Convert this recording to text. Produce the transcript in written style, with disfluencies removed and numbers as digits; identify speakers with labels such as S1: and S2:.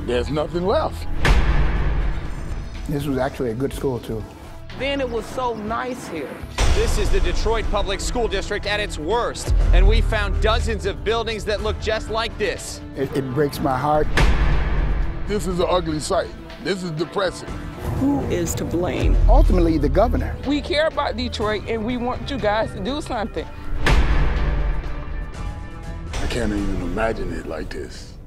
S1: there's nothing left.
S2: This was actually a good school, too.
S3: Then it was so nice here.
S4: This is the Detroit Public School District at its worst, and we found dozens of buildings that look just like this.
S2: It breaks my heart.
S1: This is an ugly sight. This is depressing.
S3: Who is to blame?
S2: Ultimately, the governor.
S5: We care about Detroit, and we want you guys to do something.
S1: I can't even imagine it like this.